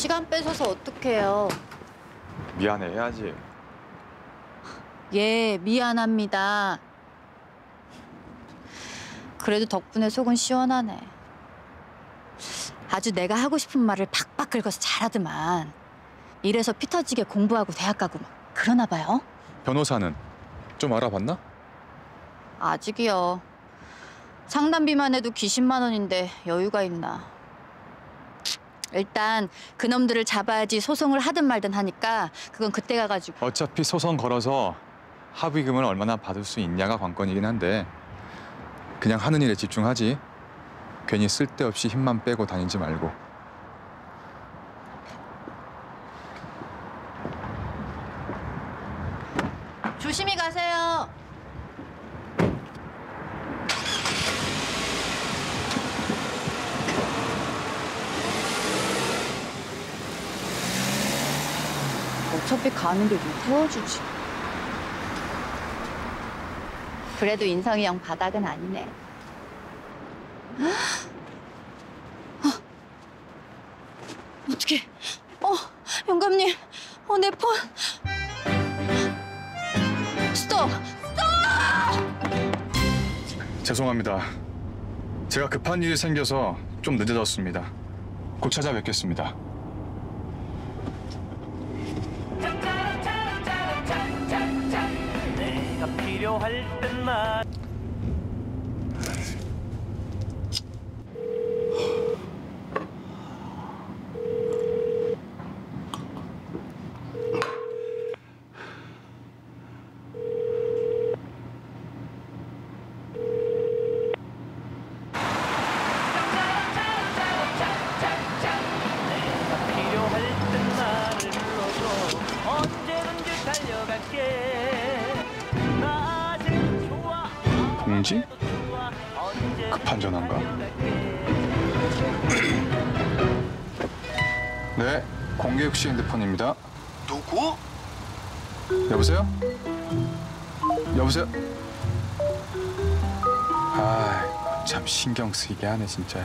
시간 뺏어서 어떡해요. 미안해 해야지. 예, 미안합니다. 그래도 덕분에 속은 시원하네. 아주 내가 하고 싶은 말을 팍팍 긁어서 잘하더만. 이래서 피 터지게 공부하고 대학 가고 막 그러나 봐요. 변호사는 좀 알아봤나? 아직이요. 상담비만 해도 기십만 원인데 여유가 있나. 일단 그놈들을 잡아야지 소송을 하든 말든 하니까 그건 그때 가가지고. 어차피 소송 걸어서 합의금을 얼마나 받을 수 있냐가 관건이긴 한데 그냥 하는 일에 집중하지. 괜히 쓸데없이 힘만 빼고 다니지 말고. 조심히 가세요. 어차피 가는 길 좀 태워주지. 그래도 인성이 영 바닥은 아니네. 어떡해. 영감님. 내 폰. 스톱! 죄송합니다. 제가 급한 일이 생겨서 좀 늦어졌습니다. 곧 찾아뵙겠습니다. 내가 필요할 땐만 동지? 급한 전화인가? 네, 공개욱 씨 핸드폰입니다. 누구? 여보세요? 여보세요? 아, 참 신경 쓰이게 하네 진짜.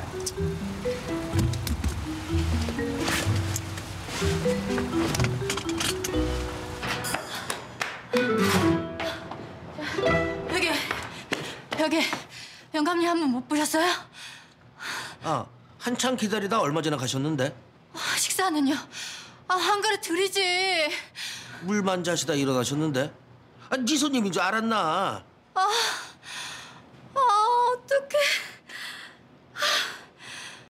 여기 영감님 한 번 못 보셨어요? 한참 기다리다 얼마 전에 가셨는데? 식사는요? 한 그릇 드리지. 물만 자시다 일어나셨는데? 네 손님인 줄 알았나?